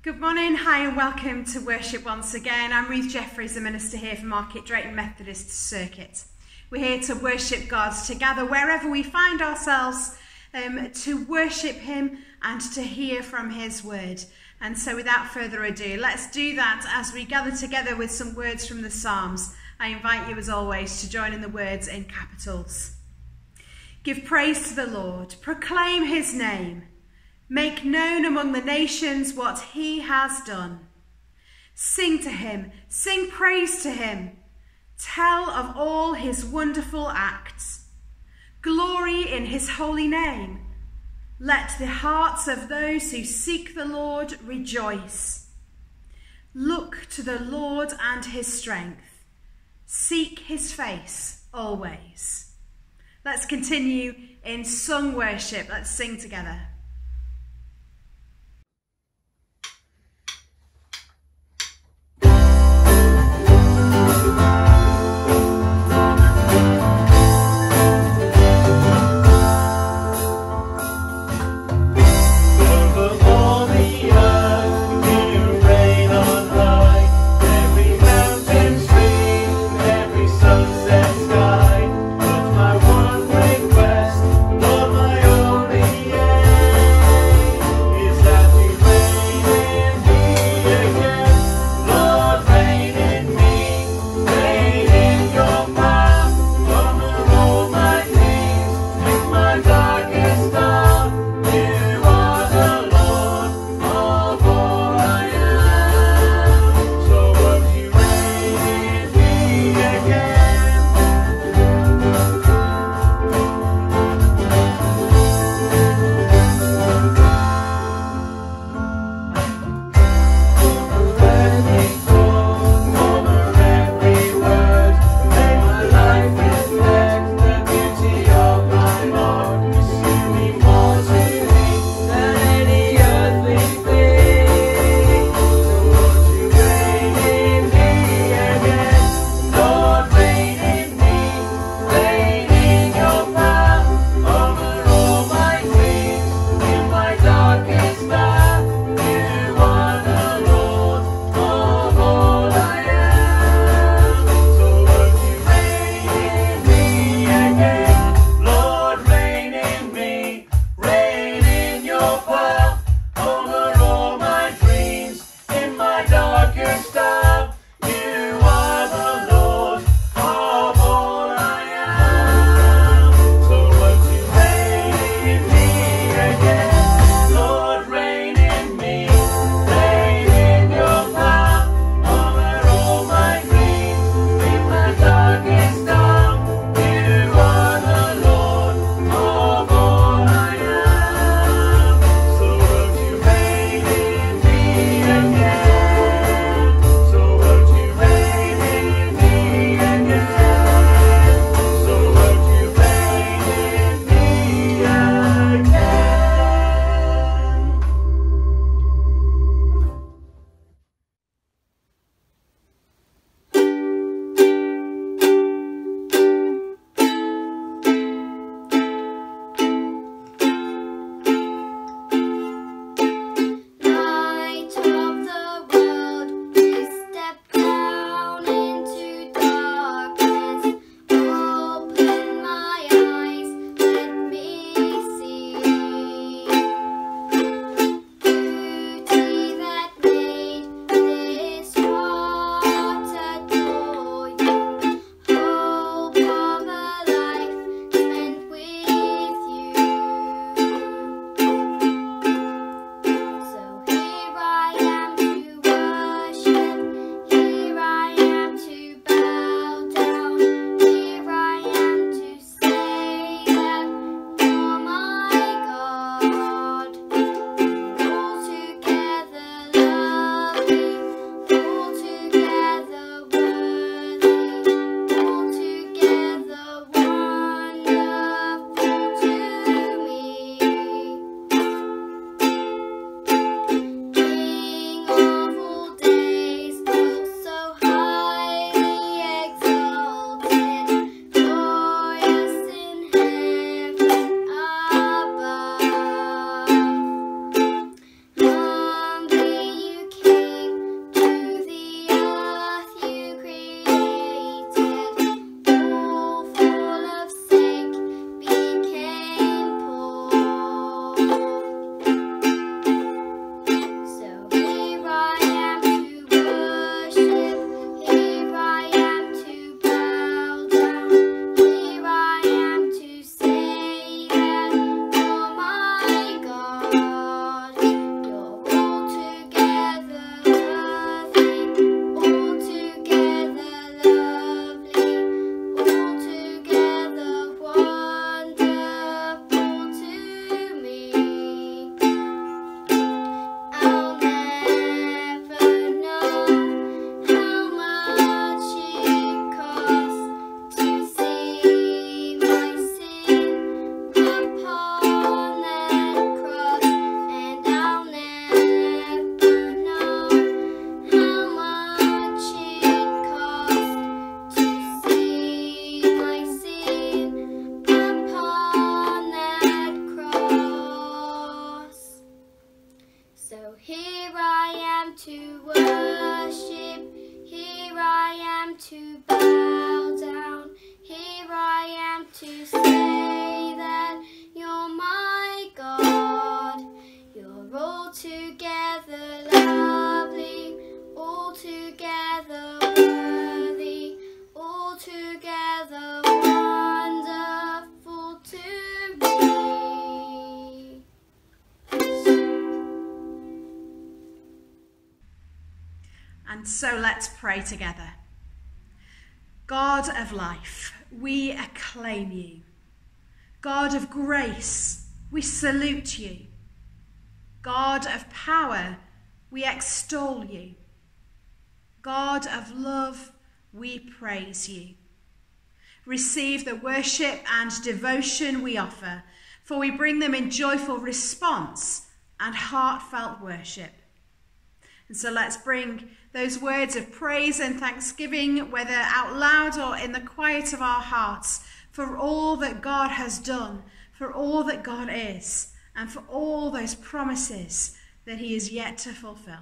Good morning, hi and welcome to worship once again. I'm Ruth Jeffries, the minister here for Market Drayton Methodist Circuit. We're here to worship God, to gather wherever we find ourselves, to worship him and to hear from his word. And so without further ado, let's do that as we gather together with some words from the Psalms. I invite you as always to join in the words in capitals. Give praise to the Lord, proclaim his name. Make known among the nations what he has done. Sing to him, sing praise to him. Tell of all his wonderful acts. Glory in his holy name. Let the hearts of those who seek the Lord rejoice. Look to the Lord and his strength. Seek his face always. Let's continue in sung worship. Let's sing together. My one request, Lord, my only end. to bow down. Here I am to say that you're my God. You're altogether lovely, altogether worthy, altogether wonderful to me. And so let's pray together. God of life, we acclaim you. God of grace, we salute you. God of power, we extol you. God of love, we praise you. Receive the worship and devotion we offer, for we bring them in joyful response and heartfelt worship. And so let's bring those words of praise and thanksgiving, whether out loud or in the quiet of our hearts, for all that God has done, for all that God is, and for all those promises that he is yet to fulfill.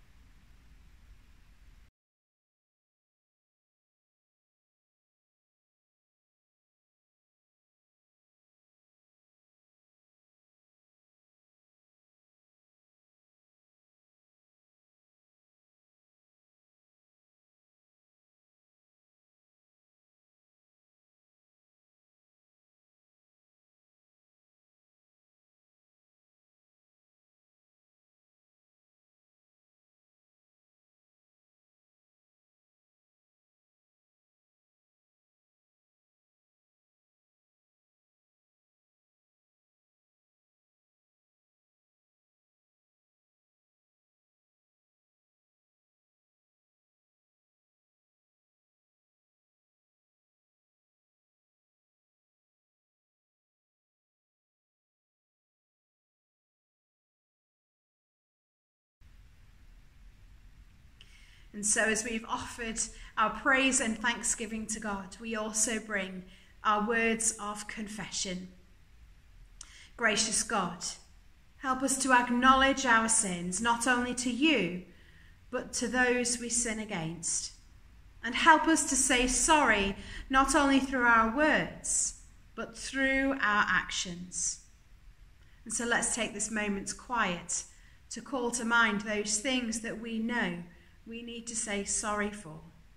And so as we've offered our praise and thanksgiving to God, we also bring our words of confession. Gracious God, help us to acknowledge our sins, not only to you, but to those we sin against. And help us to say sorry, not only through our words, but through our actions. And so let's take this moment's quiet to call to mind those things that we know we need to say sorry for.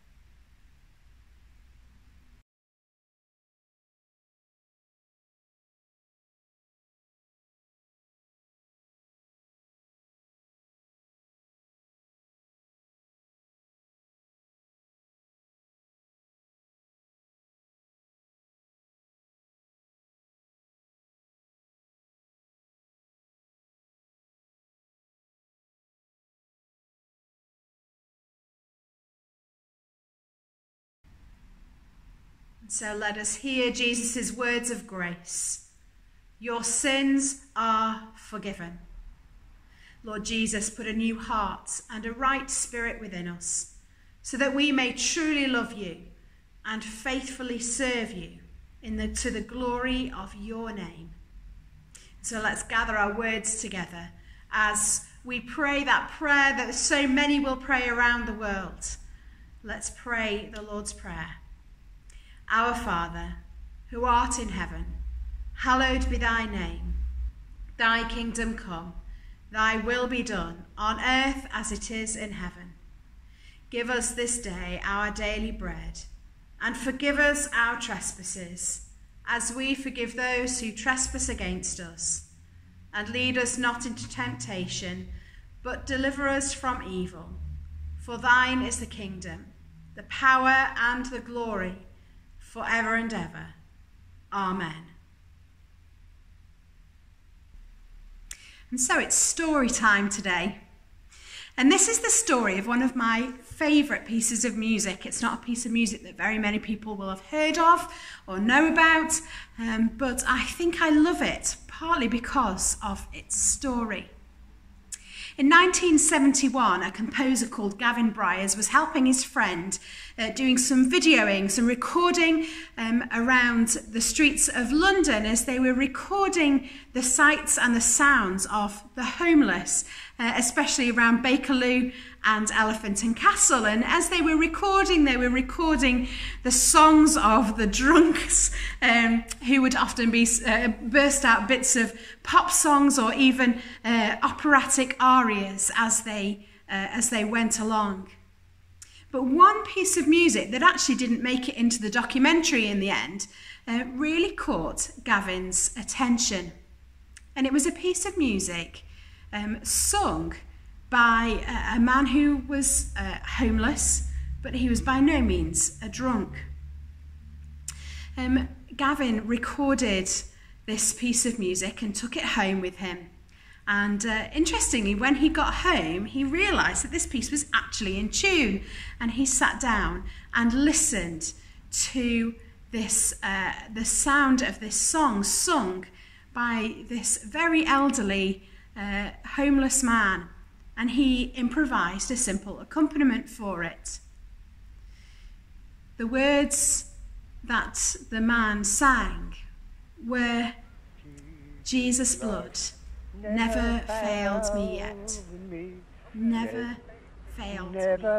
So let us hear Jesus' words of grace. Your sins are forgiven. Lord Jesus, put a new heart and a right spirit within us, so that we may truly love you and faithfully serve you to the glory of your name. So let's gather our words together as we pray that prayer that so many will pray around the world. Let's pray the Lord's Prayer. Our Father, who art in heaven, hallowed be thy name. Thy kingdom come, thy will be done, on earth as it is in heaven. Give us this day our daily bread, and forgive us our trespasses, as we forgive those who trespass against us. And lead us not into temptation, but deliver us from evil. For thine is the kingdom, the power, and the glory, forever and ever. Amen. And so it's story time today. And this is the story of one of my favourite pieces of music. It's not a piece of music that very many people will have heard of or know about, but I think I love it, partly because of its story. In 1971, a composer called Gavin Bryars was helping his friend doing some videoing, some recording around the streets of London as they were recording the sights and the sounds of the homeless especially around Bakerloo and Elephant and Castle. And as they were recording the songs of the drunks, who would often be burst out bits of pop songs or even operatic arias as they went along. But one piece of music that actually didn't make it into the documentary in the end really caught Gavin's attention. And it was a piece of music sung by a man who was homeless, but he was by no means a drunk. Gavin recorded this piece of music and took it home with him. And interestingly, when he got home, he realised that this piece was actually in tune, and he sat down and listened to this, the sound of this song sung by this very elderly homeless man, and he improvised a simple accompaniment for it. The words that the man sang were, "Jesus' blood never failed me yet. Never failed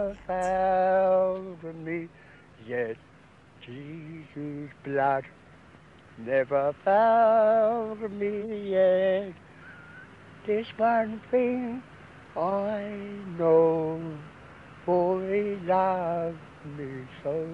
me yet. Jesus' blood never failed me yet. This one thing I know, for he loved me so."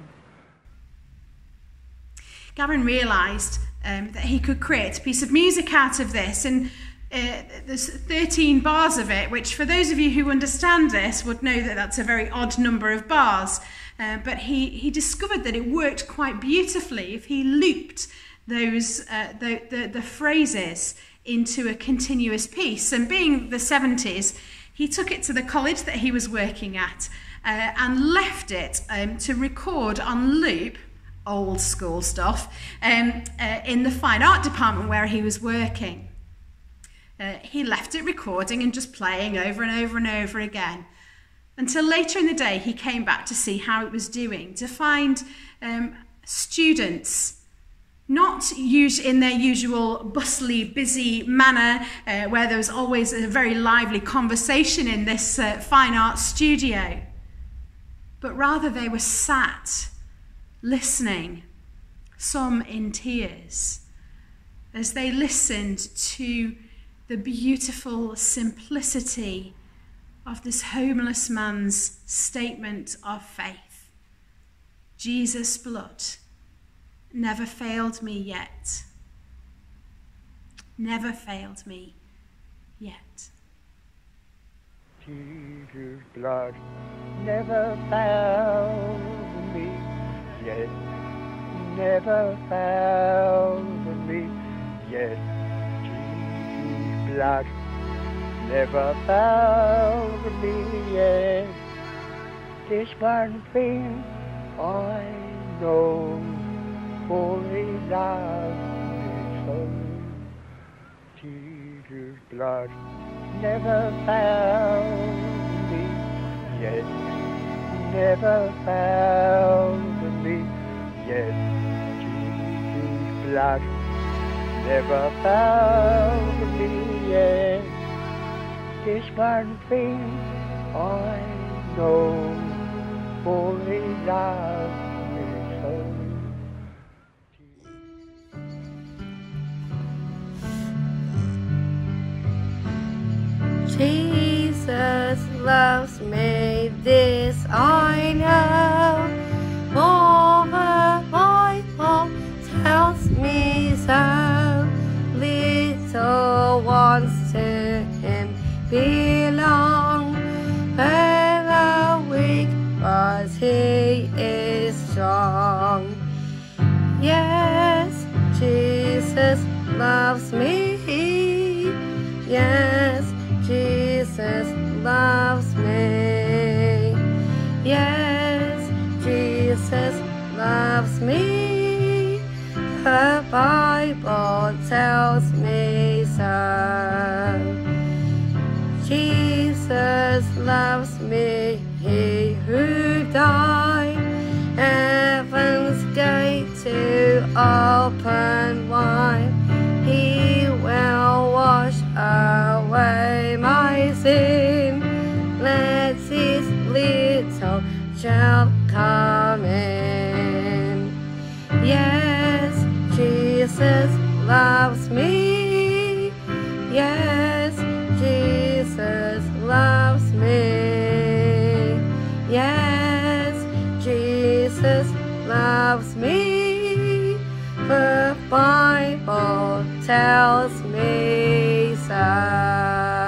Gavin realised that he could create a piece of music out of this, and there's 13 bars of it, which for those of you who understand this would know that that's a very odd number of bars, but he discovered that it worked quite beautifully if he looped those the phrases into a continuous piece. And being the 70s, he took it to the college that he was working at and left it to record on loop, old school stuff, in the fine art department where he was working. He left it recording and just playing over and over and over again, until later in the day he came back to see how it was doing, to find students not in their usual bustly, busy manner, where there was always a very lively conversation in this fine art studio, but rather they were sat listening, some in tears, as they listened to the beautiful simplicity of this homeless man's statement of faith. Jesus' blood never failed me yet. Never failed me yet. Jesus' blood never failed me yet. Never failed me yet. Jesus' blood never failed me yet. This one thing I know, for he loves me so. Jesus' blood never failed me yet. Never failed me yet. Jesus' blood never failed me yet. This one thing I know, for he loves me so. Jesus loves me, this I know, for the Bible tells me so. Little ones to him belong, whether weak, but he is strong. Yes, Jesus loves me, yes, Jesus loves me. Yes, Jesus loves me. The Bible tells me so. Jesus loves me, he who died, heaven's gate to open wide. He will wash away my sin. loves me. The Bible tells me so.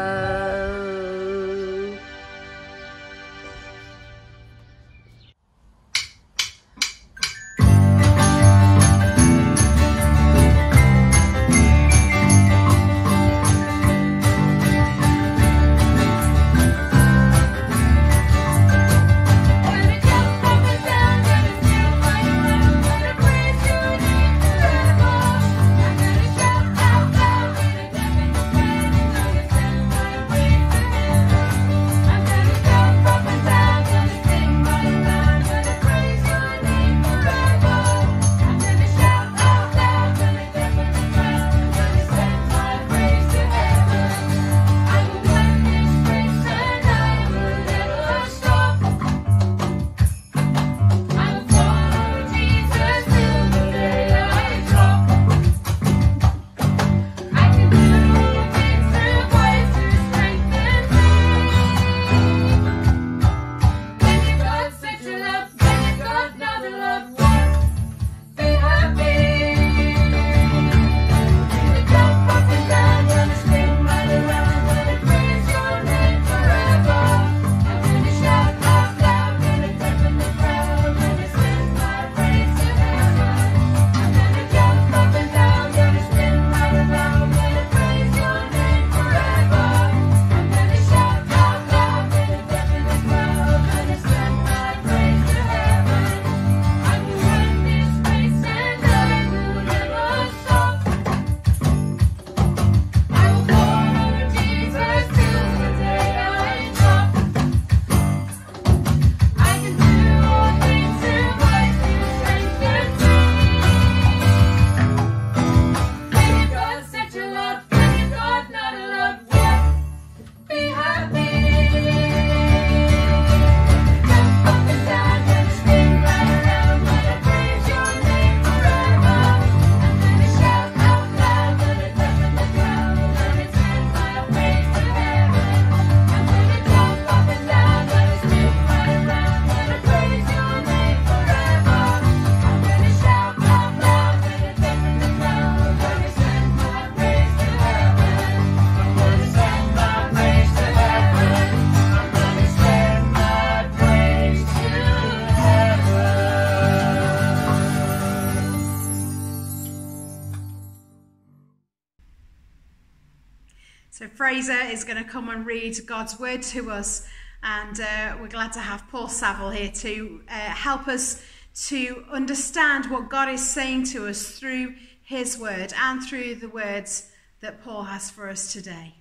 So Fraser is going to come and read God's word to us, and we're glad to have Paul Savill here to help us to understand what God is saying to us through his word and through the words that Paul has for us today.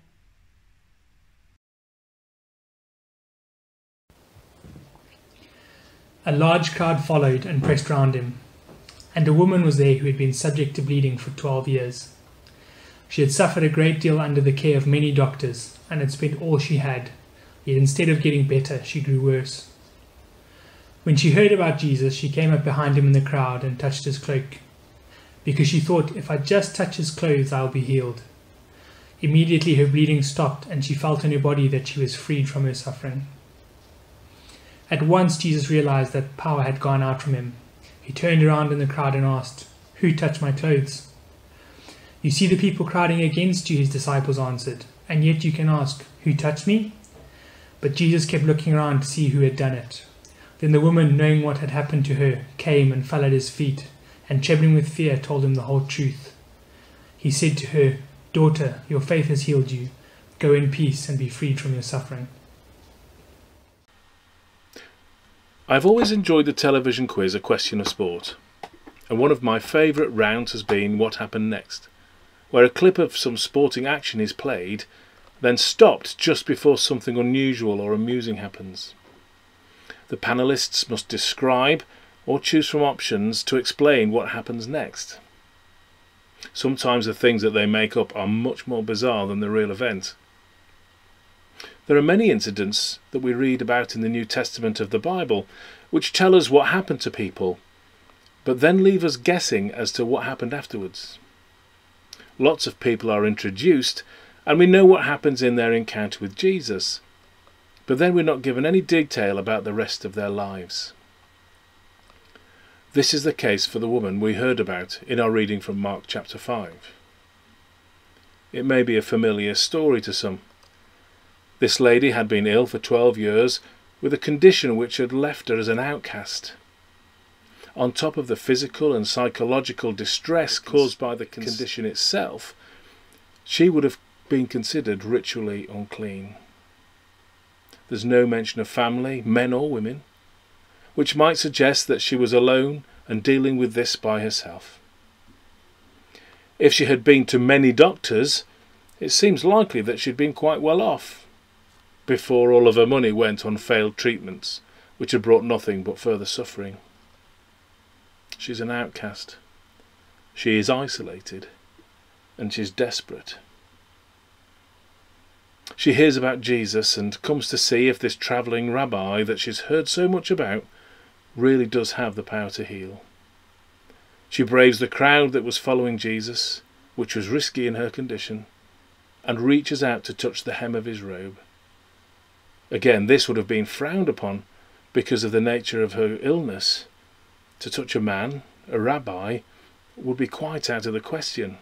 A large crowd followed and pressed round him, and a woman was there who had been subject to bleeding for 12 years. She had suffered a great deal under the care of many doctors, and had spent all she had, yet instead of getting better, she grew worse. When she heard about Jesus, she came up behind him in the crowd and touched his cloak, because she thought, if I just touch his clothes, I will be healed. Immediately her bleeding stopped, and she felt in her body that she was freed from her suffering. At once Jesus realized that power had gone out from him. He turned around in the crowd and asked, "Who touched my clothes?" "You see the people crowding against you," his disciples answered, "and yet you can ask, 'Who touched me?'" But Jesus kept looking around to see who had done it. Then the woman, knowing what had happened to her, came and fell at his feet, and trembling with fear told him the whole truth. He said to her, "Daughter, your faith has healed you. Go in peace and be freed from your suffering." I've always enjoyed the television quiz A Question of Sport, and one of my favourite rounds has been What Happened Next, where a clip of some sporting action is played, then stopped just before something unusual or amusing happens. The panellists must describe or choose from options to explain what happens next. Sometimes the things that they make up are much more bizarre than the real event. There are many incidents that we read about in the New Testament of the Bible which tell us what happened to people, but then leave us guessing as to what happened afterwards. Lots of people are introduced, and we know what happens in their encounter with Jesus, but then we're not given any detail about the rest of their lives. This is the case for the woman we heard about in our reading from Mark chapter 5. It may be a familiar story to some. This lady had been ill for 12 years with a condition which had left her as an outcast. On top of the physical and psychological distress caused by the condition itself, she would have been considered ritually unclean. There's no mention of family, men or women, which might suggest that she was alone and dealing with this by herself. If she had been to many doctors, it seems likely that she'd been quite well off before all of her money went on failed treatments, which had brought nothing but further suffering. She's an outcast. She is isolated, and she's desperate. She hears about Jesus and comes to see if this travelling rabbi that she's heard so much about really does have the power to heal. She braves the crowd that was following Jesus, which was risky in her condition, and reaches out to touch the hem of his robe. Again, this would have been frowned upon because of the nature of her illness. To touch a man, a rabbi, would be quite out of the question.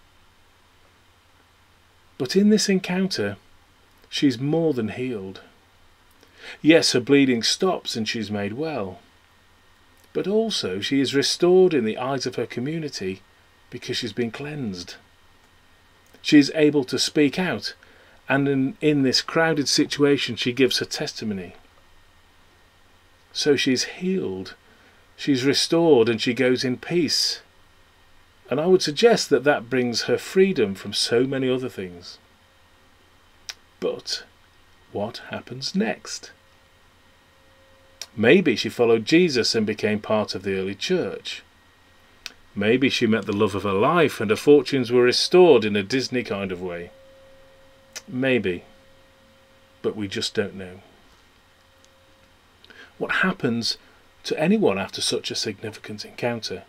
But in this encounter, she's more than healed. Yes, her bleeding stops and she's made well. But also she is restored in the eyes of her community because she's been cleansed. She is able to speak out, and in this crowded situation she gives her testimony. So she's healed, she's restored, and she goes in peace. And I would suggest that that brings her freedom from so many other things. But what happens next? Maybe she followed Jesus and became part of the early church. Maybe she met the love of her life and her fortunes were restored in a Disney kind of way. Maybe. But we just don't know. What happens to anyone after such a significant encounter?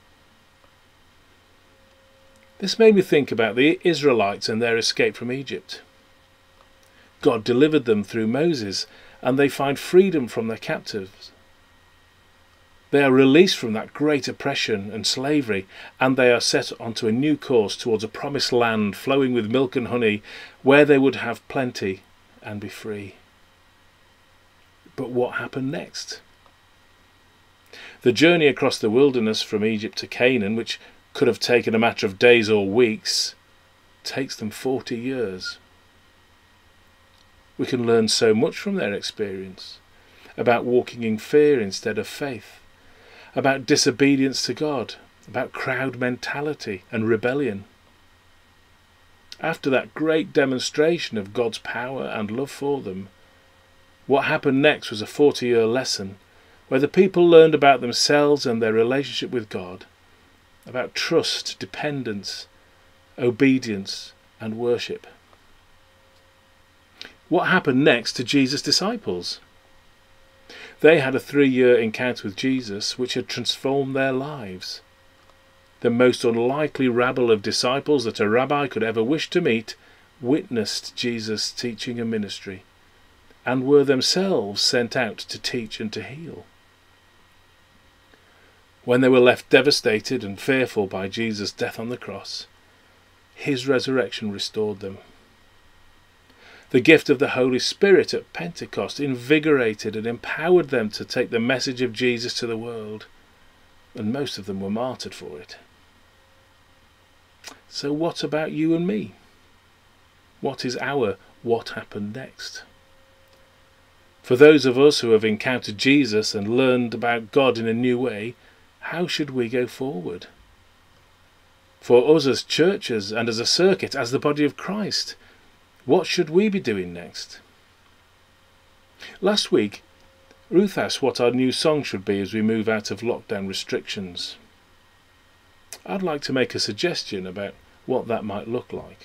This made me think about the Israelites and their escape from Egypt. God delivered them through Moses, and they find freedom from their captives. They are released from that great oppression and slavery, and they are set onto a new course towards a promised land flowing with milk and honey, where they would have plenty and be free. But what happened next? The journey across the wilderness from Egypt to Canaan, which could have taken a matter of days or weeks, takes them 40 years. We can learn so much from their experience, about walking in fear instead of faith, about disobedience to God, about crowd mentality and rebellion. After that great demonstration of God's power and love for them, what happened next was a 40-year lesson where the people learned about themselves and their relationship with God, about trust, dependence, obedience and worship. What happened next to Jesus' disciples? They had a 3-year encounter with Jesus which had transformed their lives. The most unlikely rabble of disciples that a rabbi could ever wish to meet witnessed Jesus' teaching and ministry, and were themselves sent out to teach and to heal. When they were left devastated and fearful by Jesus' death on the cross, his resurrection restored them. The gift of the Holy Spirit at Pentecost invigorated and empowered them to take the message of Jesus to the world, and most of them were martyred for it. So what about you and me? What is our what happened next? For those of us who have encountered Jesus and learned about God in a new way, how should we go forward? For us as churches and as a circuit, as the body of Christ, what should we be doing next? Last week, Ruth asked what our new song should be as we move out of lockdown restrictions. I'd like to make a suggestion about what that might look like.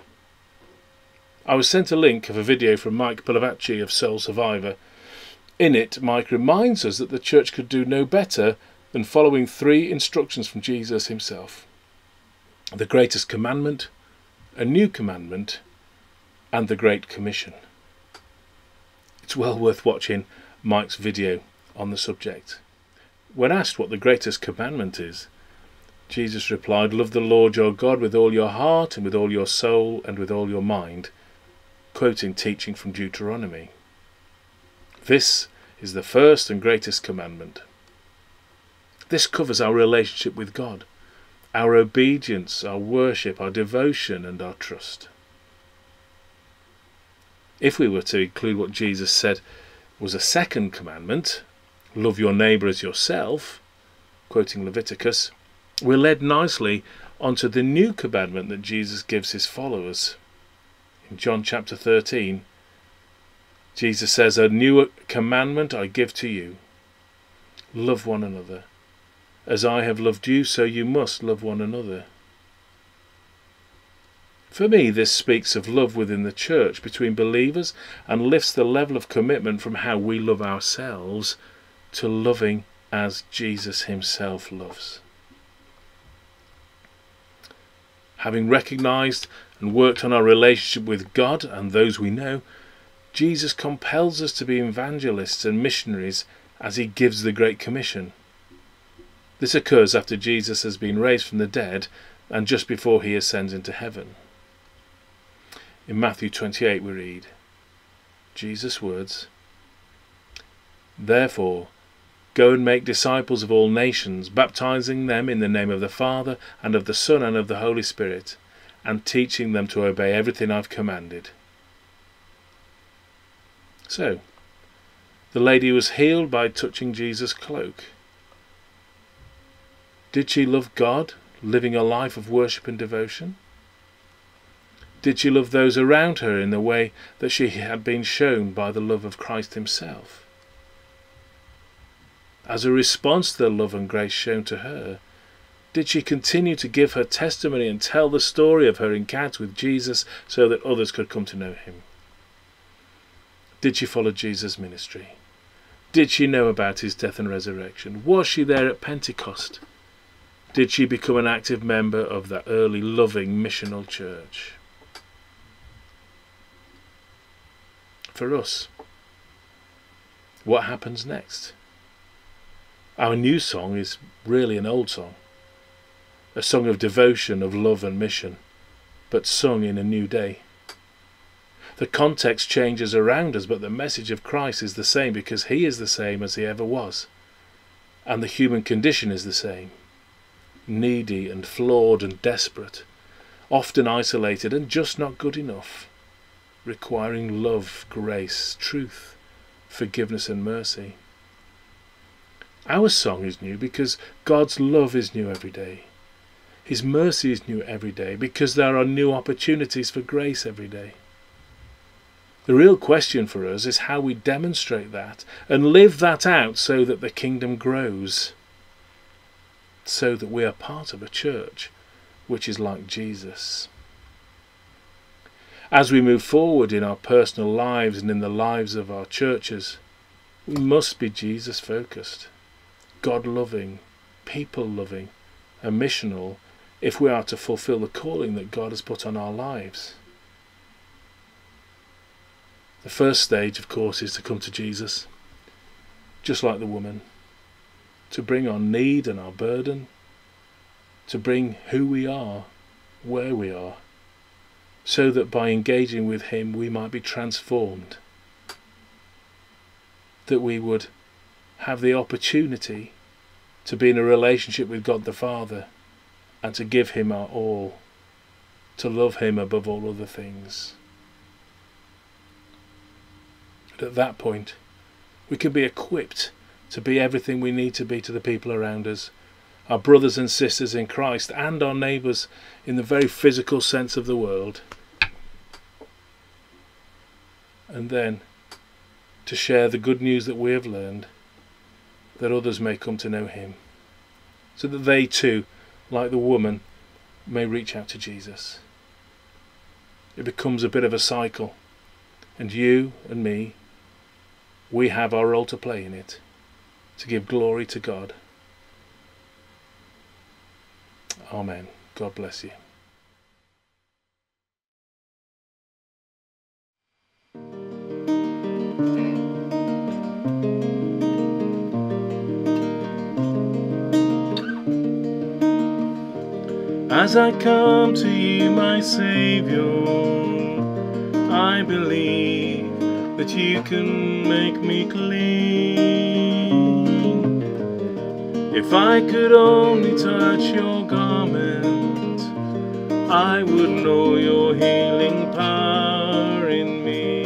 I was sent a link of a video from Mike Pilavachi of Soul Survivor. In it, Mike reminds us that the church could do no better than following 3 instructions from Jesus himself: the greatest commandment, a new commandment, and the Great Commission. It's well worth watching Mike's video on the subject. When asked what the greatest commandment is, Jesus replied, "Love the Lord your God with all your heart and with all your soul and with all your mind," quoting teaching from Deuteronomy. This is the first and greatest commandment. This covers our relationship with God, our obedience, our worship, our devotion and our trust. If we were to include what Jesus said was a second commandment, love your neighbour as yourself, quoting Leviticus, we're led nicely onto the new commandment that Jesus gives his followers. In John chapter 13, Jesus says, "A new commandment I give to you. Love one another. As I have loved you, so you must love one another." For me, this speaks of love within the church between believers and lifts the level of commitment from how we love ourselves to loving as Jesus himself loves. Having recognised and worked on our relationship with God and those we know, Jesus compels us to be evangelists and missionaries as he gives the Great Commission. This occurs after Jesus has been raised from the dead and just before he ascends into heaven. In Matthew 28 we read Jesus' words, "Therefore, go and make disciples of all nations, baptizing them in the name of the Father and of the Son and of the Holy Spirit, and teaching them to obey everything I've commanded." So, the lady was healed by touching Jesus' cloak. Did she love God, living a life of worship and devotion? Did she love those around her in the way that she had been shown by the love of Christ himself? As a response to the love and grace shown to her, did she continue to give her testimony and tell the story of her encounter with Jesus so that others could come to know him? Did she follow Jesus' ministry? Did she know about his death and resurrection? Was she there at Pentecost? Did she become an active member of that early loving missional church? For us, what happens next? Our new song is really an old song, a song of devotion, of love and mission, but sung in a new day. The context changes around us, but the message of Christ is the same because he is the same as he ever was, and the human condition is the same, needy and flawed and desperate, often isolated and just not good enough, requiring love, grace, truth, forgiveness and mercy. Our song is new because God's love is new every day. His mercy is new every day because there are new opportunities for grace every day. The real question for us is how we demonstrate that and live that out so that the kingdom grows, so that we are part of a church which is like Jesus. As we move forward in our personal lives and in the lives of our churches, we must be Jesus focused, God loving, people loving and missional if we are to fulfill the calling that God has put on our lives. The first stage, of course, is to come to Jesus, just like the woman, to bring our need and our burden, to bring who we are, where we are, so that by engaging with him we might be transformed, that we would have the opportunity to be in a relationship with God the Father and to give him our all, to love him above all other things. And at that point we can be equipped to be everything we need to be to the people around us, our brothers and sisters in Christ and our neighbours in the very physical sense of the world, and then to share the good news that we have learned, that others may come to know him, so that they too, like the woman, may reach out to Jesus. It becomes a bit of a cycle, and you and me, we have our role to play in it, to give glory to God. Amen. God bless you. As I come to you, my Saviour, I believe that you can make me clean. If I could only touch your garment, I would know your healing power in me.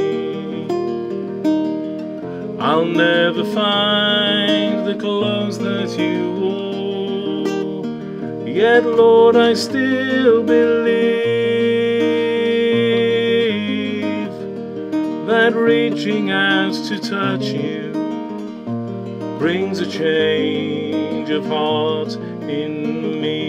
I'll never find the clothes that you wore, yet Lord, I still believe that reaching out to touch you brings a change of heart in me.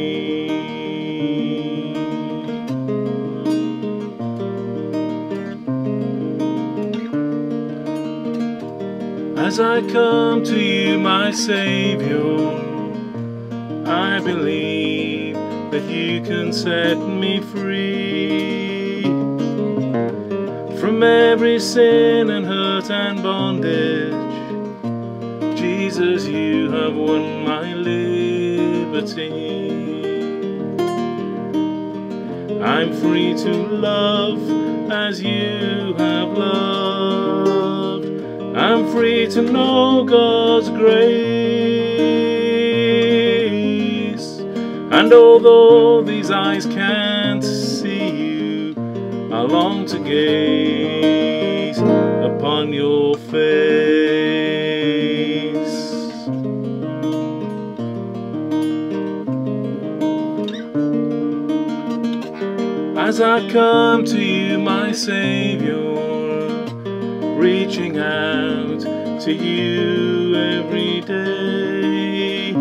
As I come to you, my Saviour, I believe that you can set me free from every sin and hurt and bondage. Jesus, you have won my liberty. I'm free to love as you have loved. I'm free to know God's grace. And although these eyes can't see you, I long to gaze upon your face. As I come to you, my Saviour, reaching out to you every day,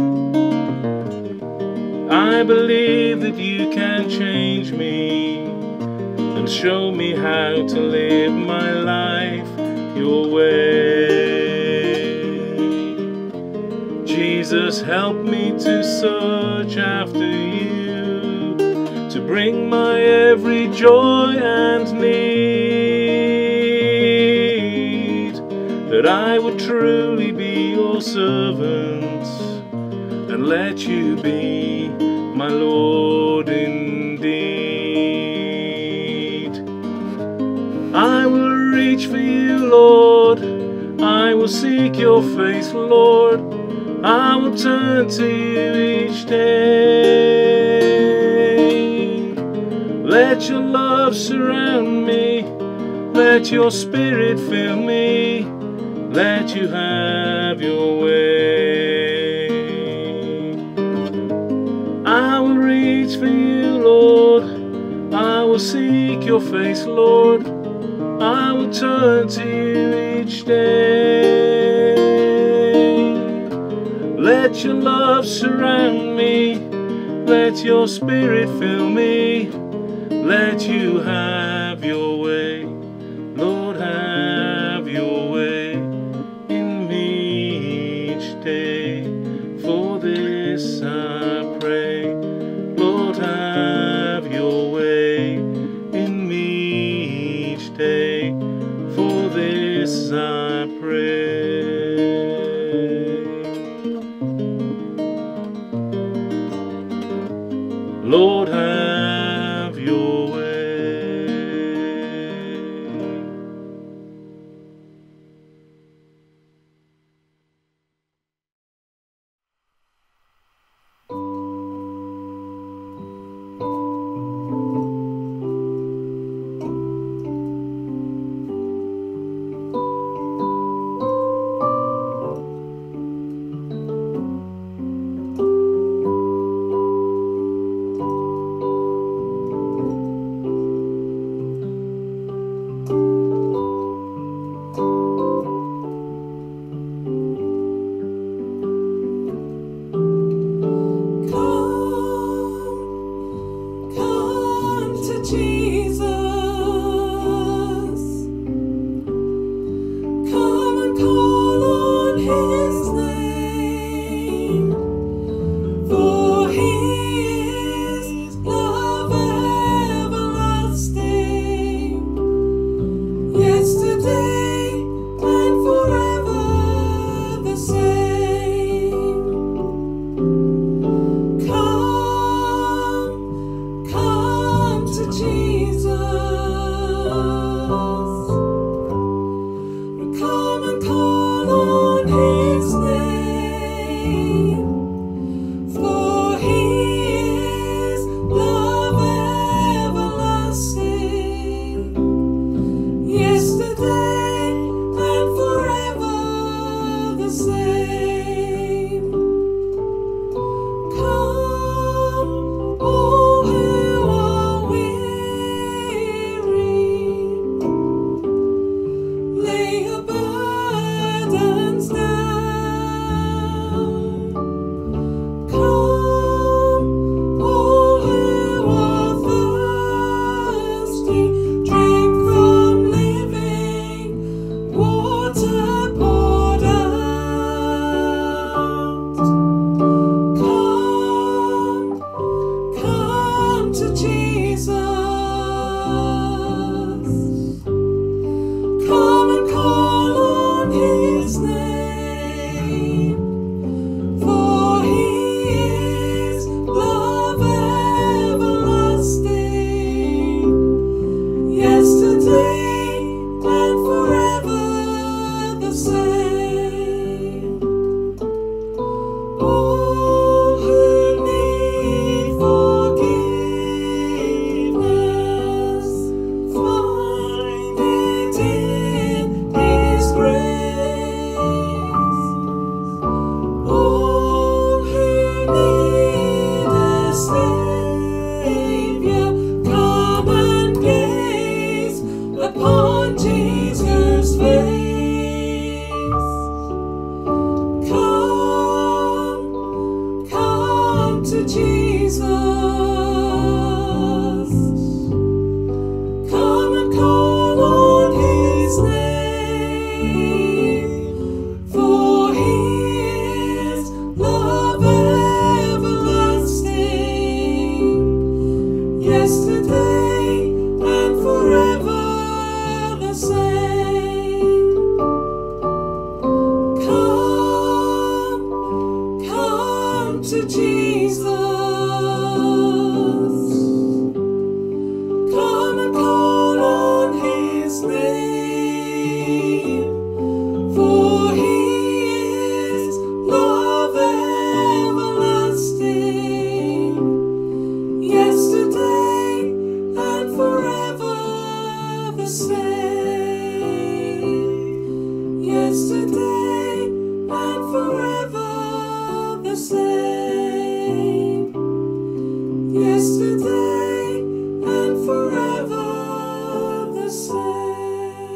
I believe that you can change me and show me how to live my life your way. Jesus, help me to search after you, to bring my every joy and need, that I would truly be your servant and let you be my Lord indeed. I will reach for you, Lord. I will seek your face, Lord. I will turn to you each day. Let your love surround me. Let your spirit fill me. Let you have your way. I will reach for you, Lord. I will seek your face, Lord. I will turn to you each day. Let your love surround me. Let your spirit fill me. Let you have your way. Lord, have your way in me each day. For this I pray. Lord, have your way in me each day. For this I pray. Lord, have your way. yesterday and forever the same. All who need forgiveness find it in His grace. All who need a Savior, come and gaze upon Jesus' face. Come to Jesus. Come and call on His name, for He is love everlasting, yesterday and forever the same. Come to Jesus. Come and call on His name, for He is love everlasting, yesterday and forever the same. Yesterday and forever the same. Yesterday and forever the same.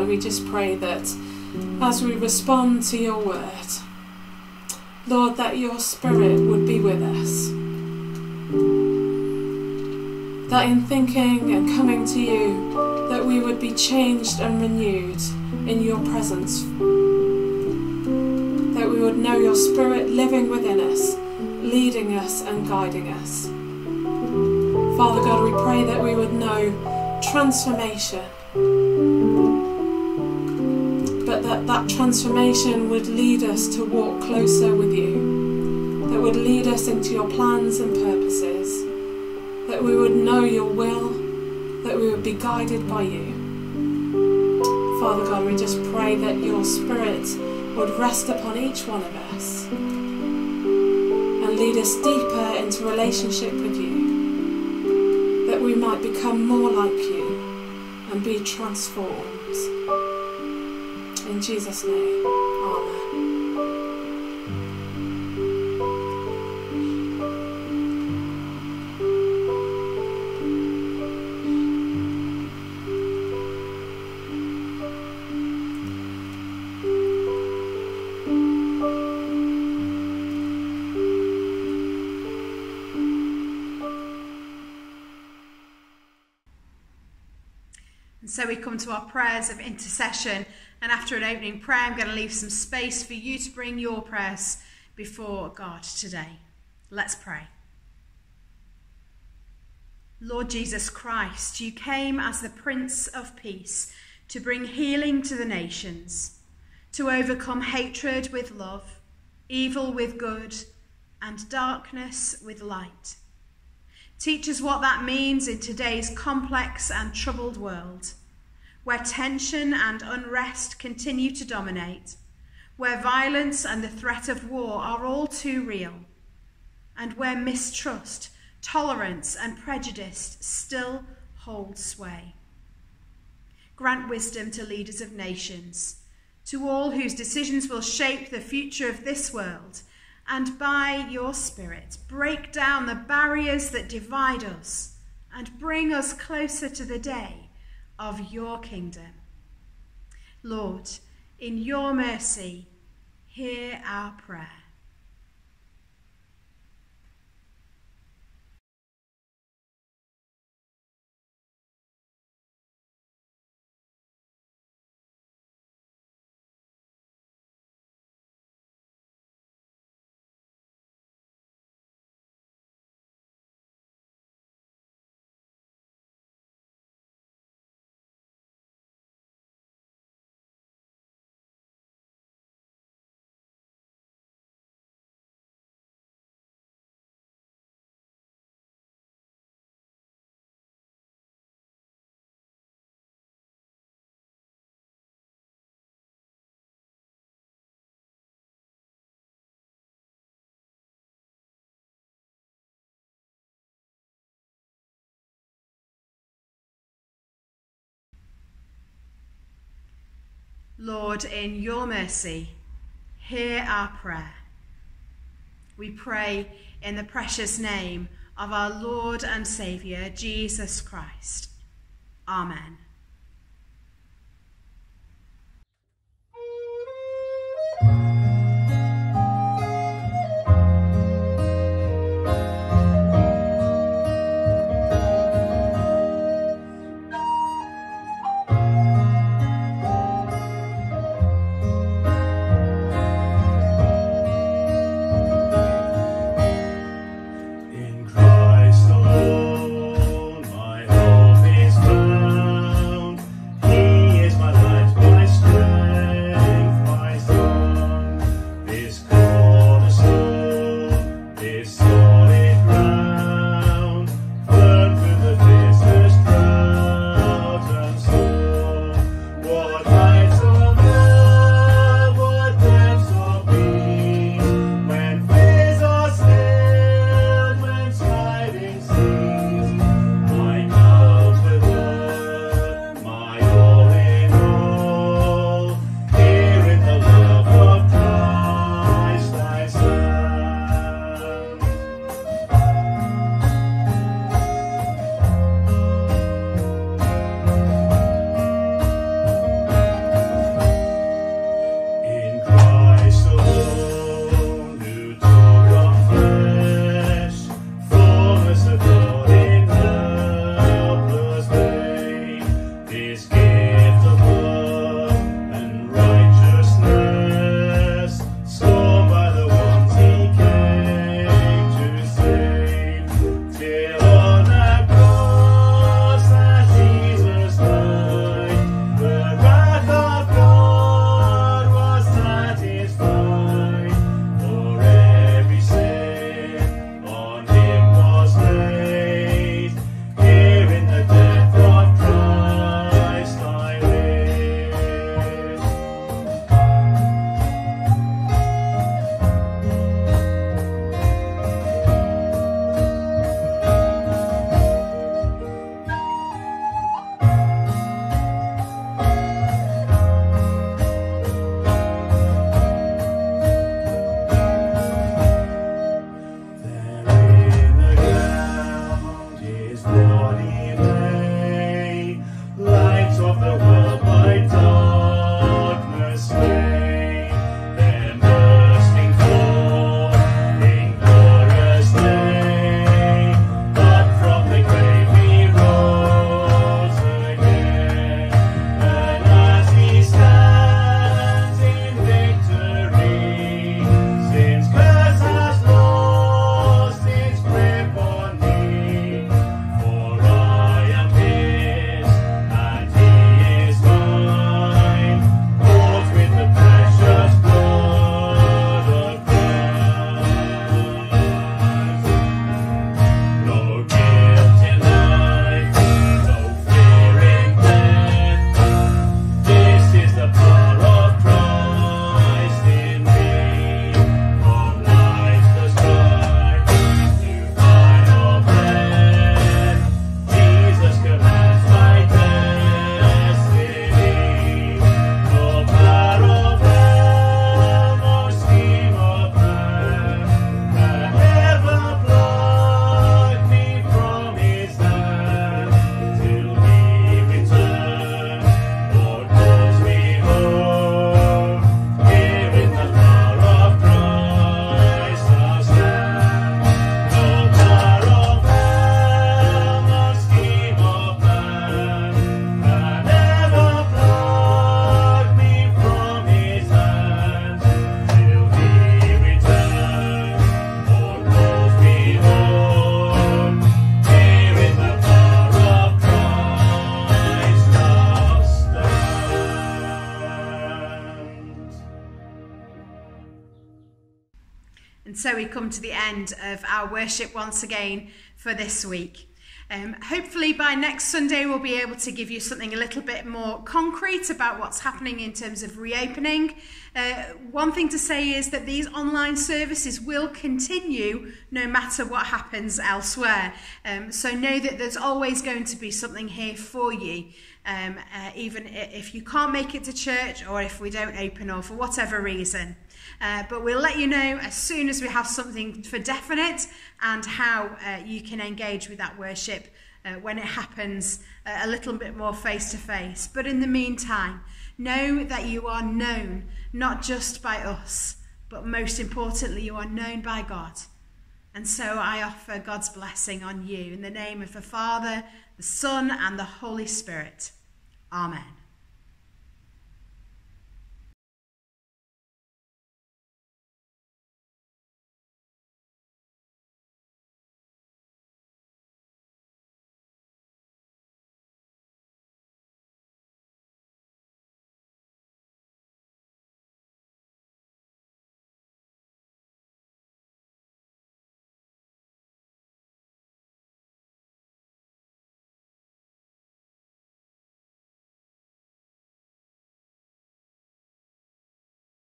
we just pray that as we respond to your word, Lord, that your Spirit would be with us. That in thinking and coming to you, that we would be changed and renewed in your presence. That we would know your Spirit living within us, leading us and guiding us. Father God, we pray that we would know transformation, but that transformation would lead us to walk closer with you, that would lead us into your plans and purposes, that we would know your will, that we would be guided by you. Father God, we just pray that your Spirit would rest upon each one of us and lead us deeper into relationship with you, that we might become more like you and be transformed. In Jesus' name, amen. So we come to our prayers of intercession, and after an opening prayer I'm going to leave some space for you to bring your prayers before God today. Let's pray. Lord Jesus Christ, you came as the Prince of Peace to bring healing to the nations, to overcome hatred with love, evil with good, and darkness with light. Teach us what that means in today's complex and troubled world, where tension and unrest continue to dominate, where violence and the threat of war are all too real, and where mistrust, tolerance and prejudice still hold sway. Grant wisdom to leaders of nations, to all whose decisions will shape the future of this world, and by your Spirit, break down the barriers that divide us and bring us closer to the day of your kingdom. Lord, in your mercy, hear our prayer. Lord, in your mercy, hear our prayer. We pray in the precious name of our Lord and Saviour, Jesus Christ. Amen. In Christ alone my hope is found. And so we come to the end of our worship once again for this week. Hopefully by next Sunday we'll be able to give you something a little bit more concrete about what's happening in terms of reopening. One thing to say is that these online services will continue no matter what happens elsewhere. So know that there's always going to be something here for you, even if you can't make it to church or if we don't open or for whatever reason. But we'll let you know as soon as we have something for definite and how you can engage with that worship when it happens a little bit more face to face. But in the meantime, know that you are known not just by us, but most importantly, you are known by God. And so I offer God's blessing on you in the name of the Father, the Son, and the Holy Spirit. Amen.